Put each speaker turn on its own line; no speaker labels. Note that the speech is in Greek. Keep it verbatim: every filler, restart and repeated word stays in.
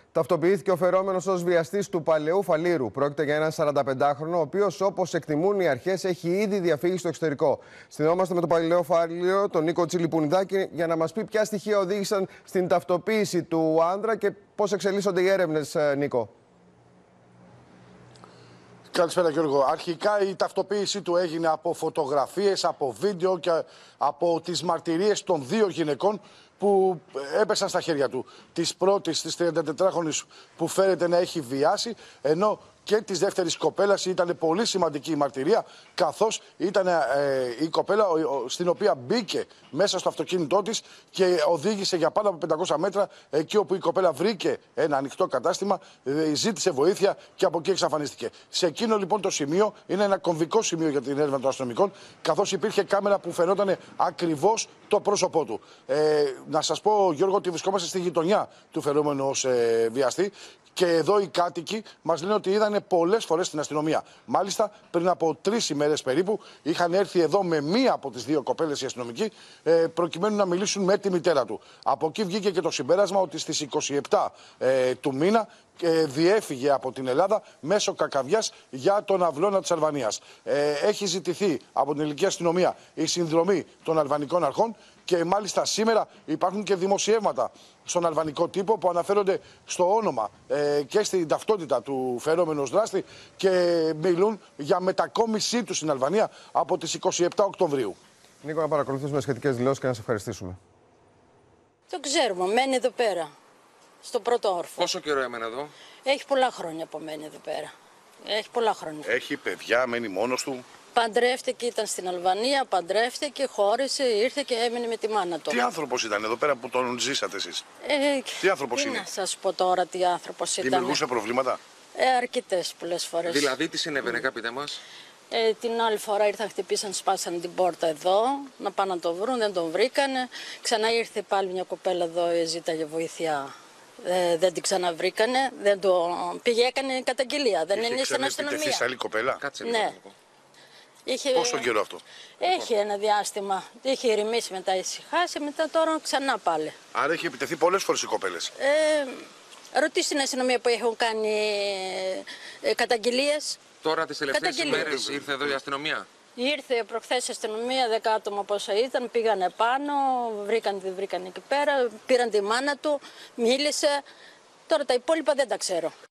Ταυτοποιήθηκε ο φερόμενος ως βιαστής του Παλαιού Φαλήρου. Πρόκειται για έναν σαρανταπεντάχρονο, ο οποίος, όπως εκτιμούν οι αρχές, έχει ήδη διαφύγει στο εξωτερικό. Συνδεόμαστε με τον Παλαιό Φάληρο, τον Νίκο Τσιλιπουνιδάκη, για να μας πει ποια στοιχεία οδήγησαν στην ταυτοποίηση του άντρα και πώς εξελίσσονται οι έρευνες, Νίκο.
Καλησπέρα Γιώργο. Αρχικά η ταυτοποίησή του έγινε από φωτογραφίες, από βίντεο και από τις μαρτυρίες των δύο γυναικών που έπεσαν στα χέρια του. Της πρώτης, της τριαντατετράχρονης, που φέρεται να έχει βιάσει, ενώ και της δεύτερης κοπέλας ήταν πολύ σημαντική η μαρτυρία, καθώς ήταν ε, η κοπέλα στην οποία μπήκε μέσα στο αυτοκίνητό της και οδήγησε για πάνω από πεντακόσια μέτρα, εκεί όπου η κοπέλα βρήκε ένα ανοιχτό κατάστημα, ε, ζήτησε βοήθεια και από εκεί εξαφανίστηκε. Σε εκείνο λοιπόν το σημείο είναι ένα κομβικό σημείο για την έρευνα των αστυνομικών, καθώς υπήρχε κάμερα που φαινόταν ακριβώς το πρόσωπό του. Ε, να σας πω, Γιώργο, ότι βρισκόμαστε στη γειτονιά του φερόμενου ως ε, βιαστή. Και εδώ οι κάτοικοι μας λένε ότι είδανε πολλές φορές την αστυνομία. Μάλιστα, πριν από τρεις ημέρες περίπου, είχαν έρθει εδώ με μία από τις δύο κοπέλες οι αστυνομικοί, ε, προκειμένου να μιλήσουν με τη μητέρα του. Από εκεί βγήκε και το συμπέρασμα ότι στις είκοσι επτά ε, του μήνα ε, διέφυγε από την Ελλάδα μέσω Κακαβιάς για τον αυλώνα της Αλβανίας. Ε, έχει ζητηθεί από την ελληνική αστυνομία η συνδρομή των αλβανικών αρχών. Και μάλιστα σήμερα υπάρχουν και δημοσιεύματα στον αλβανικό τύπο που αναφέρονται στο όνομα ε, και στην ταυτότητα του φερόμενου δράστη και μιλούν για μετακόμισή του στην Αλβανία από τις είκοσι επτά Οκτωβρίου.
Νίκο, να παρακολουθήσουμε σχετικές δηλώσεις και να σε ευχαριστήσουμε.
Το ξέρουμε, μένει εδώ πέρα, στο πρώτο όρφο.
Πόσο καιρό έμενε εδώ?
Έχει πολλά χρόνια που μένει εδώ πέρα. Έχει πολλά χρόνια.
Έχει παιδιά, μένει μόνος του.
Παντρεύτηκε, ήταν στην Αλβανία, παντρεύτηκε, χώρισε, ήρθε και έμεινε με τη μάνα του.
Τι άνθρωπος ήταν εδώ πέρα που τον ζήσατε εσείς?
Ε,
τι άνθρωπος
τι
είναι?
Να σας πω τώρα τι άνθρωπος ήταν.
Δημιουργούσε προβλήματα?
Ε, αρκετές πολλές φορές.
Δηλαδή τι συνέβαινε, mm. πείτε μας.
Ε, την άλλη φορά ήρθαν, χτυπήσαν, σπάσαν την πόρτα εδώ, να πάνε να το βρουν, δεν τον βρήκανε. Ξανά ήρθε πάλι μια κοπέλα εδώ, ζήταγε βοήθεια. Ε, δεν την ξαναβρήκανε, δεν το πήγε, έκανε καταγγελία, δεν είναι στην αστυνομία.
Είχε σε άλλη κοπέλα?
Κάτσε
ναι.
λίγο.
Είχε...
Πόσο καιρό αυτό?
Έχει ένα διάστημα. Είχε ηρεμήσει, μετά ησυχάσει, μετά τώρα ξανά πάλι.
Άρα έχει επιτεθεί πολλές φορές οι κοπέλες.
Ε, ρωτήστε την αστυνομία που έχουν κάνει ε, καταγγελίες.
Τώρα τις τελευταίες ημέρες ήρθε εδώ η αστυνομία?
Ήρθε προχθές η αστυνομία, δέκα άτομα πόσα ήταν, πήγανε πάνω, βρήκαν τη βρήκαν εκεί πέρα, πήραν τη μάνα του, μίλησε. Τώρα τα υπόλοιπα δεν τα ξέρω.